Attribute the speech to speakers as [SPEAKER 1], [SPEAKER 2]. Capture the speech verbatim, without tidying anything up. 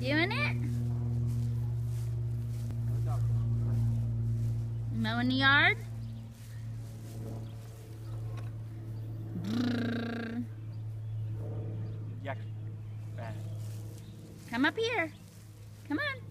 [SPEAKER 1] Doing it? Mowing the yard?
[SPEAKER 2] Yak. Bad.
[SPEAKER 1] Come up here. Come on.